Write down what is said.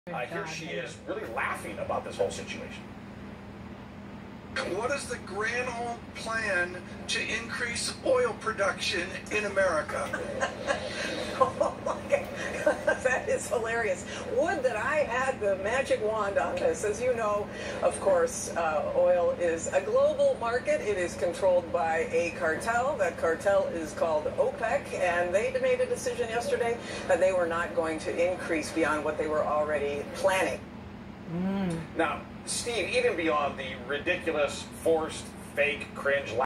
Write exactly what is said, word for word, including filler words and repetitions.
Uh, here she is really laughing about this whole situation. What is the grand old plan to increase oil production in America? Oh my God, that is hilarious. Would that I had the magic wand on this. As you know, of course, uh, oil is a global market. It is controlled by a cartel. That cartel is called OPEC, and they made a decision yesterday that they were not going to increase beyond what they were already planning. Mm. Now, Steve, even beyond the ridiculous, forced, fake, cringe